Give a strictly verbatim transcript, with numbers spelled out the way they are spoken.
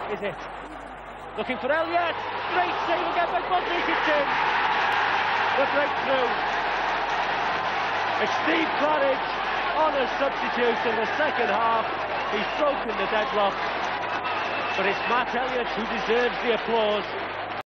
Is it? Looking for Elliott. Great save again by Modric. It's in. The breakthrough. It's Steve Claridge on a substitute in the second half. He's broken the deadlock. But it's Matt Elliott who deserves the applause.